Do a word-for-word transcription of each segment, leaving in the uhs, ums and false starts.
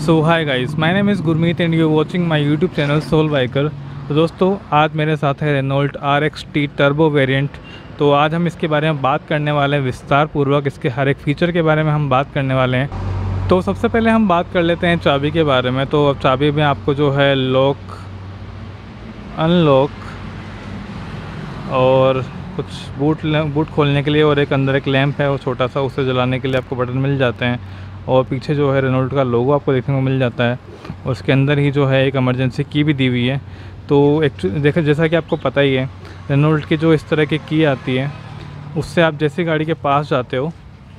So hi guys, my name is Gurmeet and you watching my YouTube channel Soul Biker. तो दोस्तों, आज मेरे साथ है Renault R X T turbo variant. तो आज हम इसके बारे में बात करने वाले हैं विस्तार पूर्वक, इसके हर एक फ़ीचर के बारे में हम बात करने वाले हैं। तो सबसे पहले हम बात कर लेते हैं चाबी के बारे में। तो अब चाबी में आपको जो है लॉक, अनलॉक और कुछ बूट बूट खोलने के लिए और एक अंदर एक लैंप है वो छोटा सा, उसे जलाने के लिए आपको बटन मिल जाते हैं। और पीछे जो है रेनॉल्ट का लोगो आपको देखने को मिल जाता है। और उसके अंदर ही जो है एक इमरजेंसी की भी दी हुई है। तो एक्चुअली देखो, जैसा कि आपको पता ही है, रेनॉल्ट की जो इस तरह की की आती है उससे आप जैसे गाड़ी के पास जाते हो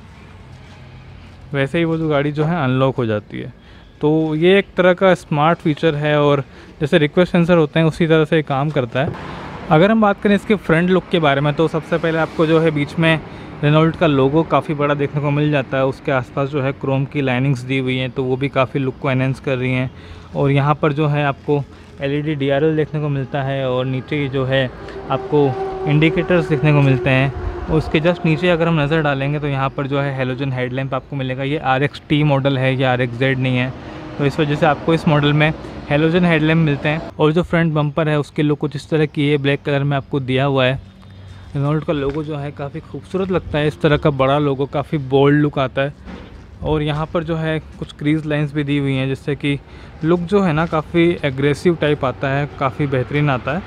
वैसे ही वो जो गाड़ी जो है अनलॉक हो जाती है। तो ये एक तरह का स्मार्ट फीचर है और जैसे रिक्वेस्ट सेंसर होते हैं उसी तरह से काम करता है। अगर हम बात करें इसके फ्रंट लुक के बारे में, तो सबसे पहले आपको जो है बीच में रेनॉल्ट का लोगो काफ़ी बड़ा देखने को मिल जाता है। उसके आसपास जो है क्रोम की लाइनिंग्स दी हुई हैं, तो वो भी काफ़ी लुक को एनहेंस कर रही हैं। और यहाँ पर जो है आपको एलईडी डीआरएल देखने को मिलता है और नीचे जो है आपको इंडिकेटर्स देखने को मिलते हैं। और उसके जस्ट नीचे अगर हम नज़र डालेंगे तो यहाँ पर जो है हेलोजन हेडलैम्प आपको मिलेगा। ये आर एक्स टी मॉडल है, ये आर एक्स जेड नहीं है, तो इस वजह से आपको इस मॉडल में हेलोजन हेडलैम्प मिलते हैं। और जो फ्रंट बम्पर है उसके लुक कुछ इस तरह की है, ब्लैक कलर में आपको दिया हुआ है। रेनॉल्ट का लोगो जो है काफ़ी खूबसूरत लगता है, इस तरह का बड़ा लोगो काफ़ी बोल्ड लुक आता है। और यहाँ पर जो है कुछ क्रीज लाइंस भी दी हुई हैं, जिससे कि लुक जो है ना काफ़ी एग्रेसिव टाइप आता है, काफ़ी बेहतरीन आता है।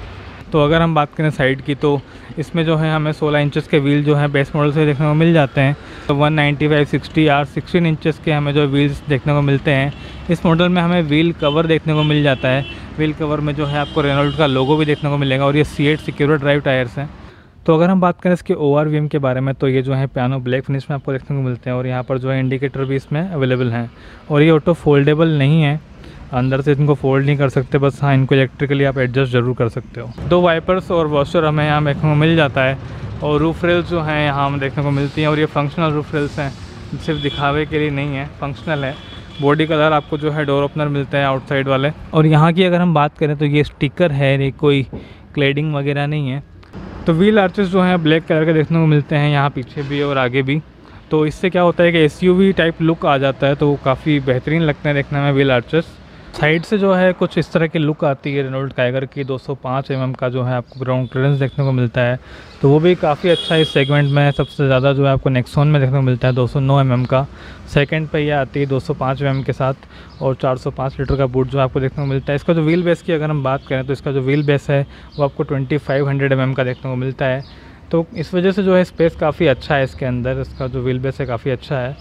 तो अगर हम बात करें साइड की, तो इसमें जो है हमें सोलह इंचेस के व्हील जो है बेस मॉडल से देखने को मिल जाते हैं। तो one ninety five sixty R sixteen inches के हमें जो व्हील्स देखने को मिलते हैं। इस मॉडल में हमें व्हील कवर देखने को मिल जाता है। व्हील कवर में जो है आपको रेनॉल्ट का लोगो भी देखने को मिलेगा और ये CEAT secure drive tyres हैं। तो अगर हम बात करें इसके ओ आर वी एम के बारे में, तो ये जो है पियानो ब्लैक फिनिश में आपको देखने को मिलते हैं। और यहाँ पर जो है इंडिकेटर भी इसमें अवेलेबल हैं। और ये ऑटो फोल्डेबल नहीं है, अंदर से इनको फोल्ड नहीं कर सकते, बस हाँ इनको इलेक्ट्रिकली आप एडजस्ट ज़रूर कर सकते हो। दो वाइपर्स और वॉशर हमें यहाँ देखने को मिल जाता है। और रूफ रेल्स जो हैं यहाँ हमें देखने को मिलती हैं। और ये फंक्शनल रूफ रेल्स हैं, सिर्फ दिखावे के लिए नहीं है, फंक्शनल है। बॉडी कलर आपको जो है डोर ओपनर मिलते हैं आउटसाइड वाले। और यहाँ की अगर हम बात करें तो ये स्टिकर है, ये कोई क्लेडिंग वगैरह नहीं है। तो व्हील आर्चेस जो हैं ब्लैक कलर के देखने को मिलते हैं, यहाँ पीछे भी और आगे भी। तो इससे क्या होता है कि एसयूवी टाइप लुक आ जाता है, तो वो काफ़ी बेहतरीन लगते हैं देखने में व्हील आर्चेस। साइड से जो है कुछ इस तरह की लुक आती है रेनॉल्ट काइगर की। दो सौ पाँच एम एम का जो है आपको ग्राउंड क्लियरेंस देखने को मिलता है, तो वो भी काफ़ी अच्छा है। इस सेगमेंट में सबसे ज़्यादा जो है आपको नेक्सॉन में देखने को मिलता है दो सौ नौ एम एम का। सेकंड पे ये आती है दो सौ पाँच एम एम के साथ। और चार सौ पाँच लीटर का बूट जो आपको देखने को मिलता है। इसका जो व्हील बेस की अगर हम बात करें, तो इसका जो व्हील बेस है वो आपको twenty five hundred M M का देखने को मिलता है। तो इस वजह से जो है स्पेस काफ़ी अच्छा है इसके अंदर, इसका जो व्हील बेस है काफ़ी अच्छा है।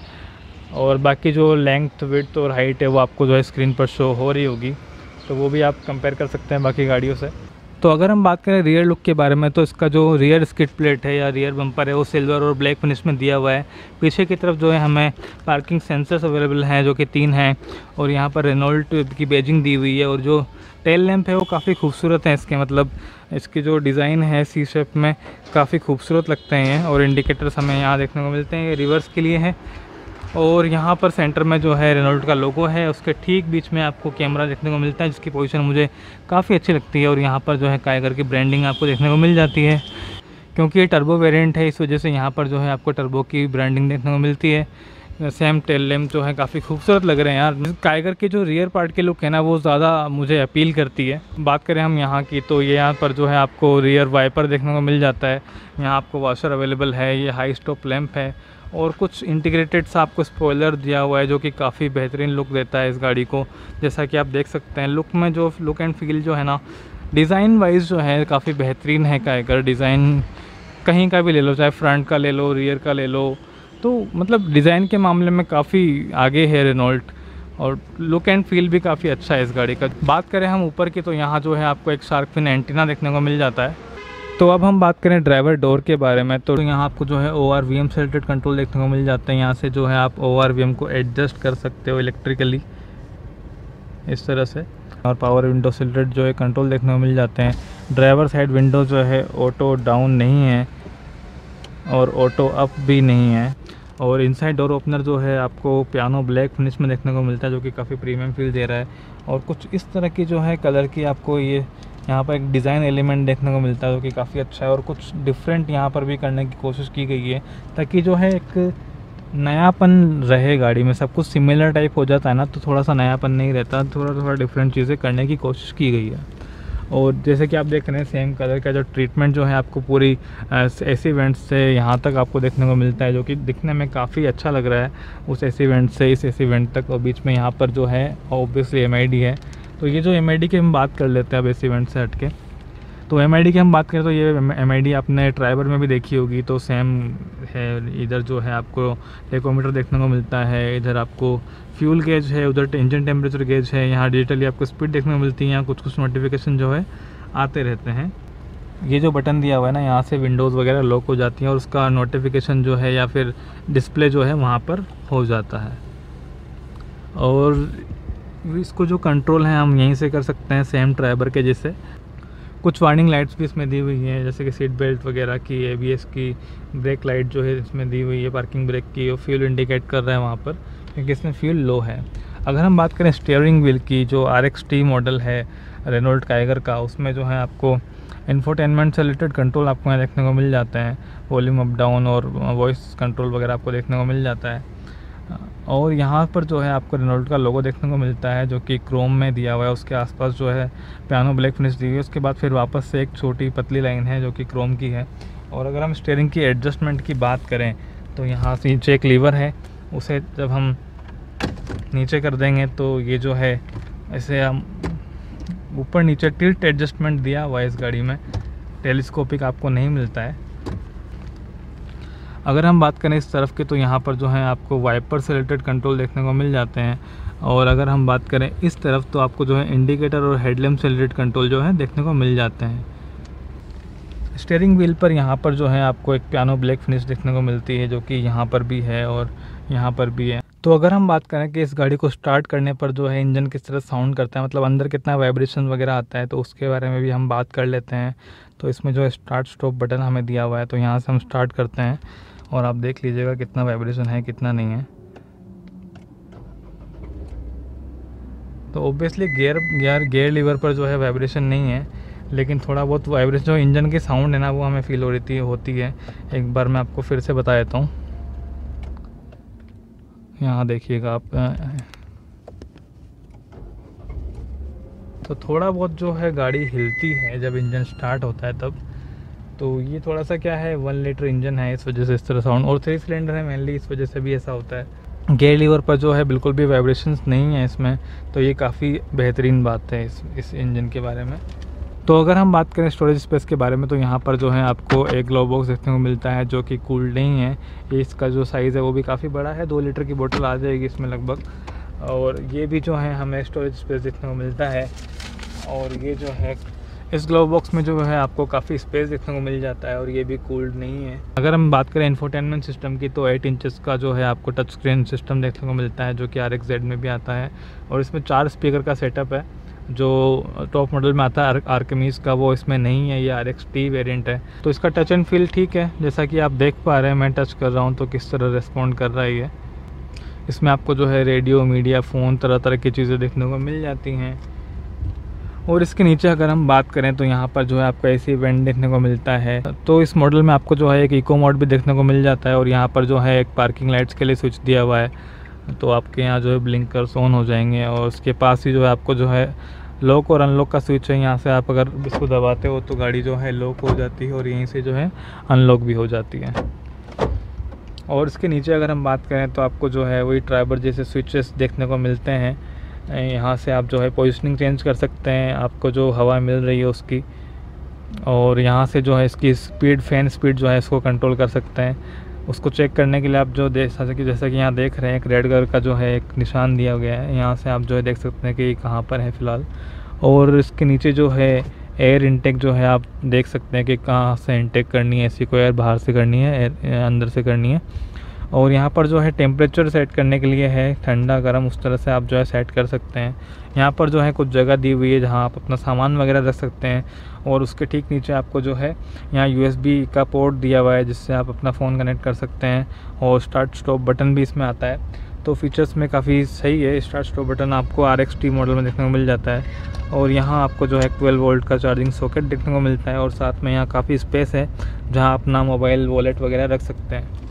और बाकी जो लेंथ, विड्थ और हाइट है वो आपको जो है स्क्रीन पर शो हो रही होगी, तो वो भी आप कंपेयर कर सकते हैं बाकी गाड़ियों से। तो अगर हम बात करें रियर लुक के बारे में, तो इसका जो रियर स्किड प्लेट है या रियर बम्पर है वो सिल्वर और ब्लैक फिनिश में दिया हुआ है। पीछे की तरफ जो है हमें पार्किंग सेंसर्स अवेलेबल हैं, जो कि तीन हैं। और यहाँ पर रेनॉल्ट की बैजिंग दी हुई है। और जो टेल लैंप है वो काफ़ी खूबसूरत है इसके, मतलब इसकी जो डिज़ाइन है सी शेप में काफ़ी खूबसूरत लगते हैं। और इंडिकेटर्स हमें यहाँ देखने को मिलते हैं, ये रिवर्स के लिए है। और यहाँ पर सेंटर में जो है रेनॉल्ट का लोगो है, उसके ठीक बीच में आपको कैमरा देखने को मिलता है, जिसकी पोजीशन मुझे काफ़ी अच्छी लगती है। और यहाँ पर जो है काइगर की ब्रांडिंग आपको देखने को मिल जाती है, क्योंकि ये टर्बो वेरिएंट है, इस वजह से यहाँ पर जो है आपको टर्बो की ब्रांडिंग देखने को मिलती है। सेम टेल लैंप जो है काफ़ी खूबसूरत लग रहे हैं यार। काइगर की जो रियर पार्ट की लुक है ना, वो ज़्यादा मुझे अपील करती है। बात करें हम यहाँ की, तो ये यहाँ पर जो है आपको रियर वाइपर देखने को मिल जाता है। यहाँ आपको वॉशर अवेलेबल है, ये हाई स्टॉप लैंप है। और कुछ इंटीग्रेटेड सा आपको स्पॉइलर दिया हुआ है, जो कि काफ़ी बेहतरीन लुक देता है इस गाड़ी को। जैसा कि आप देख सकते हैं, लुक में जो लुक एंड फील जो है ना, डिज़ाइन वाइज जो है काफ़ी बेहतरीन है। काइगर डिज़ाइन कहीं का भी ले लो, चाहे फ्रंट का ले लो, रियर का ले लो, तो मतलब डिज़ाइन के मामले में काफ़ी आगे है रेनॉल्ट। और लुक एंड फील भी काफ़ी अच्छा है इस गाड़ी का। बात करें हम ऊपर की, तो यहाँ जो है आपको एक शार्क फिन एंटीना देखने को मिल जाता है। तो अब हम बात करें ड्राइवर डोर के बारे में, तो यहाँ आपको जो है O R V M selected control देखने को मिल जाते हैं। यहाँ से जो है आप ओ आर वी एम को एडजस्ट कर सकते हो इलेक्ट्रिकली इस तरह से। और पावर विंडो सेलेक्टेड जो है कंट्रोल देखने को मिल जाते हैं। ड्राइवर साइड विंडो जो है ऑटो डाउन नहीं है और ऑटो अप भी नहीं है। और इनसाइड डोर ओपनर जो है आपको पियानो ब्लैक फिनिश में देखने को मिलता है, जो कि काफ़ी प्रीमियम फील दे रहा है। और कुछ इस तरह की जो है कलर की आपको ये यहाँ पर एक डिज़ाइन एलिमेंट देखने को मिलता है, जो कि काफ़ी अच्छा है। और कुछ डिफरेंट यहाँ पर भी करने की कोशिश की गई है, ताकि जो है एक नयापन रहे गाड़ी में, सब कुछ सिमिलर टाइप हो जाता है ना, तो थोड़ा सा नयापन नहीं रहता, थोड़ा थोड़ा डिफरेंट चीज़ें करने की कोशिश की गई है। और जैसे कि आप देख रहे हैं सेम कलर का जो ट्रीटमेंट जो है आपको पूरी एसी वेंट से यहाँ तक आपको देखने को मिलता है, जो कि दिखने में काफ़ी अच्छा लग रहा है। उस एसी वेंट से इस एसी वेंट तक, और बीच में यहाँ पर जो है ऑब्वियसली एम आई डी है। तो ये जो एम आई डी की हम बात कर लेते हैं अब एसी वेंट से हट के, तो एम आई डी की हम बात करें तो ये एम आई डी आपने ड्राइवर में भी देखी होगी, तो सेम है। इधर जो है आपको टेकोमीटर देखने को मिलता है, इधर आपको फ्यूल गेज है, उधर इंजन टेम्परेचर गेज है, यहाँ डिजिटली आपको स्पीड देखने को मिलती है, यहाँ कुछ कुछ नोटिफिकेशन जो है आते रहते हैं। ये जो बटन दिया हुआ है ना, यहाँ से विंडोज़ वगैरह लॉक हो जाती हैं और उसका नोटिफिकेशन जो है या फिर डिस्प्ले जो है वहाँ पर हो जाता है। और इसको जो कंट्रोल है हम यहीं से कर सकते हैं सेम ड्राइवर के जैसे। कुछ वार्निंग लाइट्स भी इसमें दी हुई हैं, जैसे कि सीट बेल्ट वगैरह की, ए बी एस की, ब्रेक लाइट जो है इसमें दी हुई है, पार्किंग ब्रेक की, और फ्यूल इंडिकेट कर रहा है वहाँ पर, क्योंकि इसमें फ्यूल लो है। अगर हम बात करें स्टीयरिंग व्हील की, जो आर एक्स टी मॉडल है रेनॉल्ट काइगर का, उसमें जो है आपको इंफोटेनमेंट से रिलेटेड कंट्रोल आपको यहाँ देखने को मिल जाते हैं, वॉल्यूम अप डाउन और वॉइस कंट्रोल वगैरह आपको देखने को मिल जाता है। और यहाँ पर जो है आपको रेनॉल्ट का लोगो देखने को मिलता है, जो कि क्रोम में दिया हुआ है, उसके आसपास जो है पियानो ब्लैक फिनिश दी हुई है। उसके बाद फिर वापस से एक छोटी पतली लाइन है जो कि क्रोम की है। और अगर हम स्टीयरिंग की एडजस्टमेंट की बात करें तो यहाँ से नीचे एक लीवर है, उसे जब हम नीचे कर देंगे तो ये जो है ऐसे हम ऊपर नीचे टिल्ट एडजस्टमेंट दिया हुआ है इस गाड़ी में, टेलीस्कोपिक आपको नहीं मिलता है। अगर हम बात करें इस तरफ के तो यहाँ पर जो है आपको वाइपर से रिलेटेड कंट्रोल देखने को मिल जाते हैं। और अगर हम बात करें इस तरफ तो आपको जो है इंडिकेटर और हेडलैम्प से रिलेटेड कंट्रोल जो है देखने को मिल जाते हैं। स्टीयरिंग व्हील पर यहाँ पर जो है आपको एक पियानो ब्लैक फिनिश देखने को मिलती है, जो कि यहाँ पर भी है और यहाँ पर भी है। तो अगर हम बात करें कि इस गाड़ी को स्टार्ट करने पर जो है इंजन किस तरह साउंड करता है, मतलब अंदर कितना वाइब्रेशन वगैरह आता है, तो उसके बारे में भी हम बात कर लेते हैं। तो इसमें जो है स्टार्ट स्टॉप बटन हमें दिया हुआ है, तो यहाँ से हम स्टार्ट करते हैं और आप देख लीजिएगा कितना वाइब्रेशन है कितना नहीं है। तो ऑब्वियसली गियर यार गियर लीवर पर जो है वाइब्रेशन नहीं है, लेकिन थोड़ा बहुत वाइब्रेशन जो इंजन की साउंड है ना वो हमें फील हो रही थी होती है। एक बार मैं आपको फिर से बता देता हूँ, यहाँ देखिएगा आप, तो थोड़ा बहुत जो है गाड़ी हिलती है जब इंजन स्टार्ट होता है तब। तो ये थोड़ा सा क्या है, वन लीटर इंजन है, इस वजह से इस तरह साउंड, और थ्री सिलेंडर है मेनली, इस वजह से भी ऐसा होता है। गियर लीवर पर जो है बिल्कुल भी वाइब्रेशंस नहीं है इसमें, तो ये काफ़ी बेहतरीन बात है इस इस इंजन के बारे में। तो अगर हम बात करें स्टोरेज स्पेस के बारे में तो यहाँ पर जो है आपको एक ग्लो बॉक्स देखने को मिलता है, जो कि कूल्ड नहीं है। ये इसका जो साइज़ है वो भी काफ़ी बड़ा है, दो लीटर की बोतल आ जाएगी इसमें लगभग। और ये भी जो है हमें स्टोरेज स्पेस देखने को मिलता है। और ये जो है इस ग्लो बॉक्स में जो है आपको काफ़ी स्पेस देखने को मिल जाता है, और ये भी कूल्ड नहीं है। अगर हम बात करें इंफोटेनमेंट सिस्टम की तो एट इंचेस का जो है आपको टच स्क्रीन सिस्टम देखने को मिलता है, जो कि आर एक्स जेड में भी आता है। और इसमें चार स्पीकर का सेटअप है, जो टॉप मॉडल में आता है आर्कमीज का वो इसमें नहीं है, ये आर एक्स टी वेरिएंट है। तो इसका टच एंड फील ठीक है, जैसा कि आप देख पा रहे हैं मैं टच कर रहा हूँ तो किस तरह रिस्पॉन्ड कर रहा है ये। इसमें आपको जो है रेडियो, मीडिया, फ़ोन, तरह तरह की चीज़ें देखने को मिल जाती हैं। और इसके नीचे अगर हम बात करें तो यहाँ पर जो है आपको एसी वेंट देखने को मिलता है। तो इस मॉडल में आपको जो है एक इको मोड भी देखने को मिल जाता है, और यहाँ पर जो है एक पार्किंग लाइट्स के लिए स्विच दिया हुआ है, तो आपके यहाँ जो है ब्लिंकर्स ऑन हो जाएंगे। और उसके पास ही जो है आपको जो है लॉक और अनलॉक का स्विच है, यहाँ से आप अगर इसको दबाते हो तो गाड़ी जो है लॉक हो जाती है और यहीं से जो है अनलॉक भी हो जाती है। और इसके नीचे अगर हम बात करें तो आपको जो है वही ड्राइवर जैसे स्विचेस देखने को मिलते हैं। यहाँ से आप जो है पोजीशनिंग चेंज कर सकते हैं, आपको जो हवा मिल रही है उसकी। और यहाँ से जो है इसकी स्पीड, फैन स्पीड जो है इसको कंट्रोल कर सकते हैं। उसको चेक करने के लिए आप जो देख सकते जैसा कि यहाँ देख रहे हैं एक रेड कलर का जो है एक निशान दिया गया है, यहाँ से आप जो है देख सकते हैं कि कहाँ पर है फ़िलहाल। और इसके नीचे जो है एयर इनटेक जो है आप देख सकते हैं कि कहाँ से इनटेक करनी है, इसी को एयर बाहर से करनी है, एयर अंदर से करनी है। और यहाँ पर जो है टेम्परेचर सेट करने के लिए है, ठंडा गर्म उस तरह से आप जो है सेट कर सकते हैं। यहाँ पर जो है कुछ जगह दी हुई है जहाँ आप अपना सामान वगैरह रख सकते हैं। और उसके ठीक नीचे आपको जो है यहाँ यू एस बी का पोर्ट दिया हुआ है, जिससे आप अपना फ़ोन कनेक्ट कर सकते हैं। और स्टार्ट स्टॉप बटन भी इसमें आता है, तो फीचर्स में काफ़ी सही है। स्टार्ट स्टॉप बटन आपको आर एक्स टी मॉडल में देखने को मिल जाता है। और यहाँ आपको जो है ट्वेल्व वोल्ट का चार्जिंग सॉकेट देखने को मिलता है, और साथ में यहाँ काफ़ी स्पेस है जहाँ अपना मोबाइल, वॉलेट वगैरह रख सकते हैं।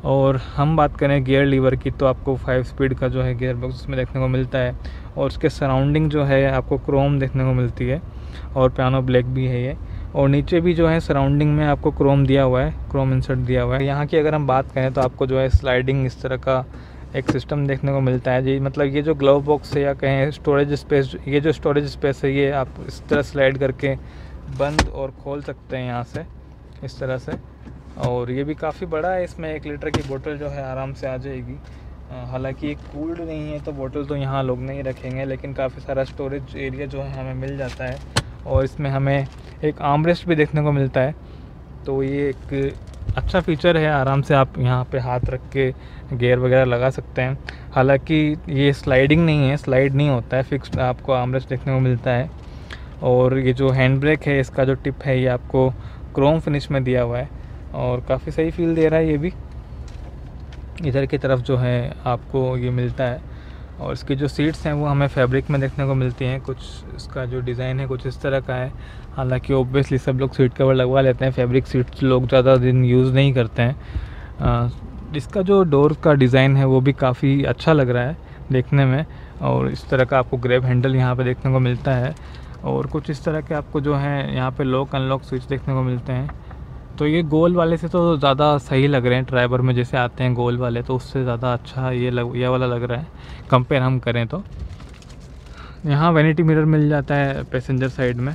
और हम बात करें गियर लीवर की तो आपको फाइव स्पीड का जो है गियर बॉक्स इसमें देखने को मिलता है, और उसके सराउंडिंग जो है आपको क्रोम देखने को मिलती है, और पियानो ब्लैक भी है ये। और नीचे भी जो है सराउंडिंग में आपको क्रोम दिया हुआ है, क्रोम इंसर्ट दिया हुआ है। यहाँ की अगर हम बात करें तो आपको जो है स्लाइडिंग इस तरह का एक सिस्टम देखने को मिलता है जी। मतलब ये जो ग्लव बॉक्स है या कहें स्टोरेज स्पेस, ये जो स्टोरेज स्पेस है ये आप इस तरह स्लाइड करके बंद और खोल सकते हैं यहाँ से इस तरह से। और ये भी काफ़ी बड़ा है, इसमें एक लीटर की बोतल जो है आराम से आ जाएगी। हालांकि ये कूल्ड नहीं है तो बोतल तो यहाँ लोग नहीं रखेंगे, लेकिन काफ़ी सारा स्टोरेज एरिया जो है हमें मिल जाता है। और इसमें हमें एक आर्मरेस्ट भी देखने को मिलता है, तो ये एक अच्छा फीचर है। आराम से आप यहाँ पे हाथ रख के गियर वगैरह लगा सकते हैं। हालांकि ये स्लाइडिंग नहीं है, स्लाइड नहीं होता है, फिक्स्ड आपको आर्मरेस्ट देखने को मिलता है। और ये जो हैंड ब्रेक है इसका जो टिप है ये आपको क्रोम फिनिश में दिया हुआ है, और काफ़ी सही फील दे रहा है ये भी। इधर की तरफ जो है आपको ये मिलता है, और इसकी जो सीट्स हैं वो हमें फैब्रिक में देखने को मिलती हैं। कुछ इसका जो डिज़ाइन है कुछ इस तरह का है। हालांकि ओब्वियसली सब लोग सीट कवर लगवा लेते हैं, फैब्रिक सीट्स लोग ज़्यादा दिन यूज़ नहीं करते हैं। आ, इसका जो डोर का डिज़ाइन है वो भी काफ़ी अच्छा लग रहा है देखने में, और इस तरह का आपको ग्रैब हैंडल यहाँ पे देखने को मिलता है, और कुछ इस तरह के आपको जो है यहाँ पे लॉक अनलॉक स्विच देखने को मिलते हैं। तो ये गोल वाले से तो ज़्यादा सही लग रहे हैं, ड्राइवर में जैसे आते हैं गोल वाले तो उससे ज़्यादा अच्छा ये लग ये वाला लग रहा है कंपेयर हम करें तो। यहाँ वैनिटी मिरर मिल जाता है पैसेंजर साइड में,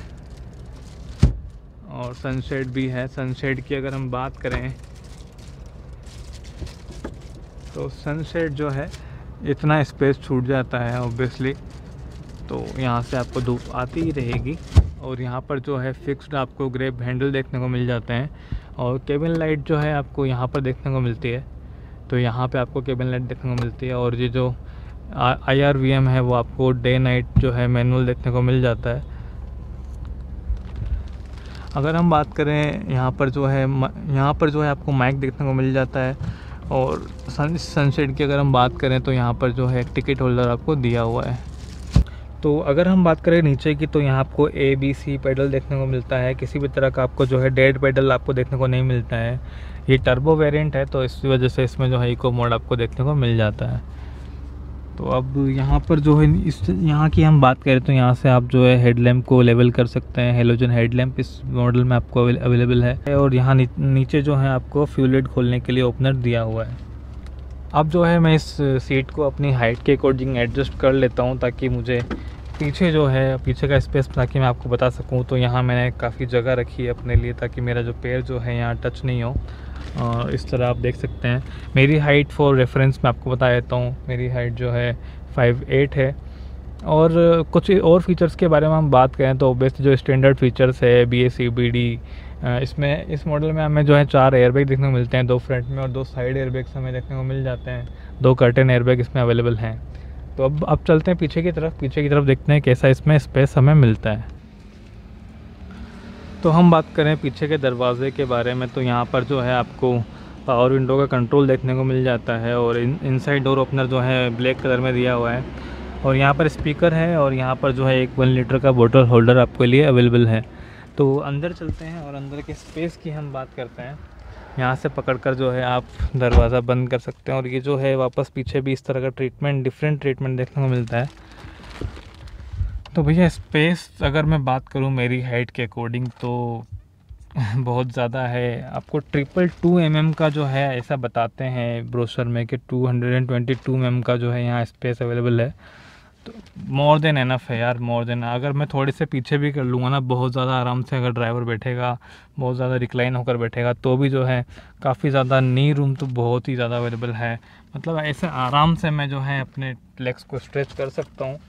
और सनशेड भी है। सनशेड की अगर हम बात करें तो सनशेड जो है इतना स्पेस छूट जाता है ऑब्वियसली, तो यहाँ से आपको धूप आती ही रहेगी। और यहाँ पर जो है फिक्स्ड आपको ग्रैब हैंडल देखने को मिल जाते हैं, और केबिन लाइट जो है आपको यहाँ पर देखने को मिलती है। तो यहाँ पे आपको केबिन लाइट देखने को मिलती है, और ये जो आई आर वी एम है वो आपको डे नाइट जो है मैनुअल देखने को मिल जाता है। अगर हम बात करें यहाँ पर जो है यहाँ पर जो है आपको माइक देखने को मिल जाता है, और सन सनशेड की अगर हम बात करें तो यहाँ पर जो है टिकट होल्डर आपको दिया हुआ है। तो अगर हम बात करें नीचे की तो यहाँ आपको ए बी सी पेडल देखने को मिलता है। किसी भी तरह का आपको जो है डेड पेडल आपको देखने को नहीं मिलता है। ये टर्बो वेरिएंट है तो इस वजह से इसमें जो है इको मोड आपको देखने को मिल जाता है। तो अब यहाँ पर जो है इस यहाँ की हम बात करें तो यहाँ से आप जो है हेडलैम्प को लेवल कर सकते हैं। हेलोजन हेडलैम्प इस मॉडल में आपको अवेलेबल है, और यहाँ नीचे जो है आपको फ्यूल लिड खोलने के लिए ओपनर दिया हुआ है। अब जो है मैं इस सीट को अपनी हाइट के अकॉर्डिंग एडजस्ट कर लेता हूँ, ताकि मुझे पीछे जो है पीछे का स्पेस ताकि मैं आपको बता सकूँ। तो यहाँ मैंने काफ़ी जगह रखी है अपने लिए, ताकि मेरा जो पैर जो है यहाँ टच नहीं हो। और इस तरह आप देख सकते हैं। मेरी हाइट फॉर रेफरेंस मैं आपको बता देता हूँ, मेरी हाइट जो है फाइव एट है। और कुछ और फीचर्स के बारे में हम बात करें तो बेस्ट जो स्टैंडर्ड फीचर्स है B A C B D, इसमें इस मॉडल में हमें जो है चार एयरबैग देखने को मिलते हैं, दो फ्रंट में और दो साइड एयरबैग्स हमें देखने को मिल जाते हैं। दो कर्टेन एयरबैग इसमें अवेलेबल हैं। तो अब अब चलते हैं पीछे की तरफ पीछे की तरफ देखते हैं कैसा इसमें स्पेस हमें मिलता है। तो हम बात करें पीछे के दरवाजे के बारे में तो यहाँ पर जो है आपको पावर विंडो का कंट्रोल देखने को मिल जाता है, और इन इनसाइड डोर ओपनर जो है ब्लैक कलर में दिया हुआ है, और यहाँ पर स्पीकर है, और यहाँ पर जो है एक वन लीटर का बोतल होल्डर आपके लिए अवेलेबल है। तो अंदर चलते हैं और अंदर के स्पेस की हम बात करते हैं। यहाँ से पकड़कर जो है आप दरवाज़ा बंद कर सकते हैं, और ये जो है वापस पीछे भी इस तरह का ट्रीटमेंट डिफरेंट ट्रीटमेंट देखने को मिलता है। तो भैया स्पेस अगर मैं बात करूँ मेरी हाइट के अकॉर्डिंग तो बहुत ज़्यादा है। आपको ट्रिपल टू एम एम का जो है ऐसा बताते हैं ब्रोशर में कि two hundred and twenty two M M का जो है यहाँ स्पेस अवेलेबल है। तो मोर देन एनफ है यार, मोर देन। अगर मैं थोड़े से पीछे भी कर लूँगा ना बहुत ज़्यादा आराम से, अगर ड्राइवर बैठेगा बहुत ज़्यादा रिक्लाइन होकर बैठेगा तो भी जो है काफ़ी ज़्यादा नी रूम तो बहुत ही ज़्यादा अवेलेबल है। मतलब ऐसे आराम से मैं जो है अपने लेग्स को स्ट्रेच कर सकता हूँ।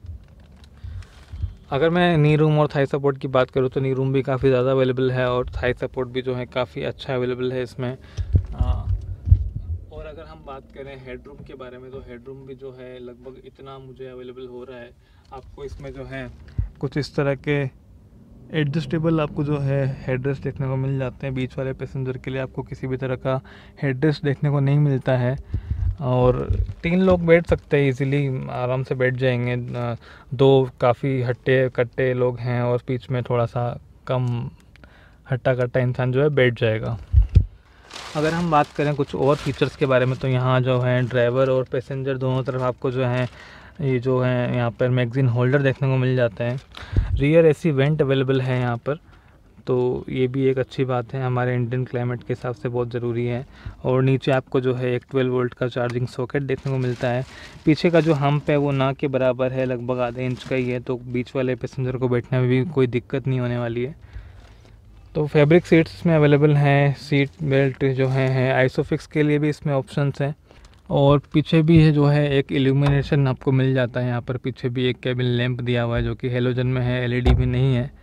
अगर मैं नी रूम और थाई सपोर्ट की बात करूँ तो नी रूम भी काफ़ी ज़्यादा अवेलेबल है, और थाई सपोर्ट भी जो है काफ़ी अच्छा अवेलेबल है इसमें। आ, और अगर हम बात करें हेड रूम के बारे में तो हेड रूम भी जो है लगभग इतना मुझे अवेलेबल हो रहा है। आपको इसमें जो है कुछ इस तरह के एडजस्टेबल आपको जो है हेड रेस्ट देखने को मिल जाते हैं। बीच वाले पैसेंजर के लिए आपको किसी भी तरह का हेड रेस्ट देखने को नहीं मिलता है, और तीन लोग बैठ सकते हैं इजीली, आराम से बैठ जाएंगे। दो काफ़ी हट्टे कट्टे लोग हैं और बीच में थोड़ा सा कम हट्टा कट्टा इंसान जो है बैठ जाएगा। अगर हम बात करें कुछ और फीचर्स के बारे में तो यहाँ जो है ड्राइवर और पैसेंजर दोनों तरफ आपको जो है ये जो है यहाँ पर मैगज़ीन होल्डर देखने को मिल जाता है। रियर एसी वेंट अवेलेबल है यहाँ पर, तो ये भी एक अच्छी बात है, हमारे इंडियन क्लाइमेट के हिसाब से बहुत ज़रूरी है। और नीचे आपको जो है एक ट्वेल्व वोल्ट का चार्जिंग सॉकेट देखने को मिलता है। पीछे का जो हम्प है वो ना के बराबर है, लगभग आधे इंच का ही है, तो बीच वाले पैसेंजर को बैठने में भी कोई दिक्कत नहीं होने वाली है। तो फैब्रिक सीट्स इसमें अवेलेबल हैं। सीट बेल्ट जो है है आइसोफिक्स के लिए भी इसमें ऑप्शंस हैं। और पीछे भी है जो है एक इल्यूमिनेशन आपको मिल जाता है। यहाँ पर पीछे भी एक केबिन लैंप दिया हुआ है जो कि हेलोजन में है, एलईडी भी नहीं है।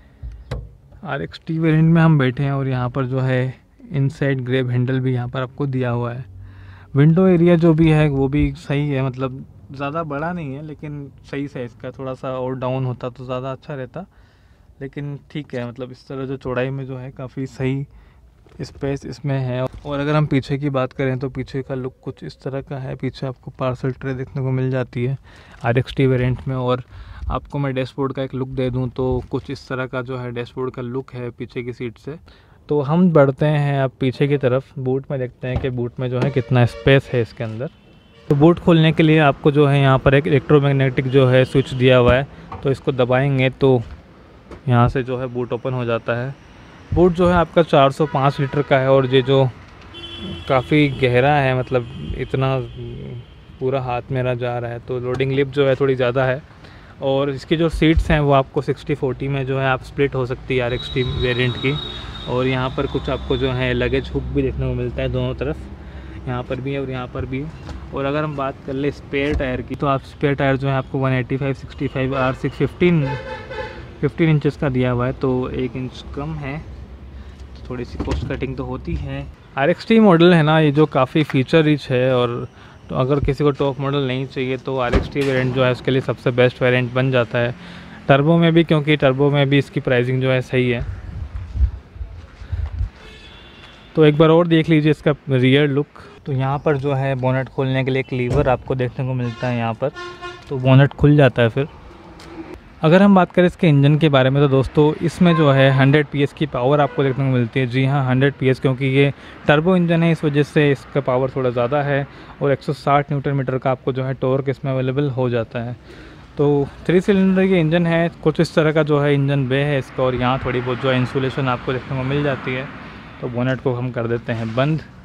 आर एक्स टी वेरिएंट में हम बैठे हैं और यहाँ पर जो है इनसाइड ग्रैब हैंडल भी यहाँ पर आपको दिया हुआ है। विंडो एरिया जो भी है वो भी सही है, मतलब ज़्यादा बड़ा नहीं है लेकिन सही साइज़ का, थोड़ा सा और डाउन होता तो ज़्यादा अच्छा रहता, लेकिन ठीक है, मतलब इस तरह जो चौड़ाई में जो है काफ़ी सही स्पेस इसमें है। और अगर हम पीछे की बात करें तो पीछे का लुक कुछ इस तरह का है। पीछे आपको पार्सल ट्रे देखने को मिल जाती है आर एक्स टी वेरिएंट में। और आपको मैं डैशबोर्ड का एक लुक दे दूं तो कुछ इस तरह का जो है डैशबोर्ड का लुक है पीछे की सीट से। तो हम बढ़ते हैं अब पीछे की तरफ, बूट में देखते हैं कि बूट में जो है कितना स्पेस है इसके अंदर। तो बूट खोलने के लिए आपको जो है यहाँ पर एक इलेक्ट्रोमैग्नेटिक जो है स्विच दिया हुआ है, तो इसको दबाएंगे तो यहाँ से जो है बूट ओपन हो जाता है। बूट जो है आपका चार सौ पाँच लीटर का है और ये जो काफ़ी गहरा है, मतलब इतना पूरा हाथ मेरा जा रहा है, तो लोडिंग लिप जो है थोड़ी ज़्यादा है। और इसकी जो सीट्स हैं वो आपको सिक्सटी फोर्टी में जो है आप स्प्लिट हो सकती है आर एक्स टी वेरिएंट की। और यहाँ पर कुछ आपको जो है लगेज हुक भी देखने को मिलता है दोनों तरफ, यहाँ पर भी है और यहाँ पर भी। और अगर हम बात कर ले स्पेयर टायर की तो आप स्पेयर टायर जो है आपको one eighty five sixty five R six fifteen fifteen inches का दिया हुआ है, तो एक इंच कम है, तो थोड़ी सी कॉस्ट कटिंग तो होती है। आर एक्स टी मॉडल है ना ये जो काफ़ी फीचर रिच है, और तो अगर किसी को टॉप मॉडल नहीं चाहिए तो आर एक्स टी वेरिएंट जो है उसके लिए सबसे बेस्ट वेरिएंट बन जाता है। टर्बो में भी, क्योंकि टर्बो में भी इसकी प्राइसिंग जो है सही है। तो एक बार और देख लीजिए इसका रियर लुक। तो यहाँ पर जो है बोनेट खोलने के लिए एक लीवर आपको देखने को मिलता है यहाँ पर, तो बोनेट खुल जाता है फिर। अगर हम बात करें इसके इंजन के बारे में तो दोस्तों इसमें जो है हंड्रेड पी एस की पावर आपको देखने को मिलती है। जी हाँ, हंड्रेड पी एस, क्योंकि ये टर्बो इंजन है इस वजह से इसका पावर थोड़ा ज़्यादा है। और एक सौ साठ न्यूटन मीटर का आपको जो है टॉर्क इसमें अवेलेबल हो जाता है। तो थ्री सिलेंडर ये इंजन है, कुछ इस तरह का जो है इंजन बे है इसका। और यहाँ थोड़ी बहुत जो है इंसुलेशन आपको देखने को मिल जाती है। तो बोनेट को हम कर देते हैं बंद।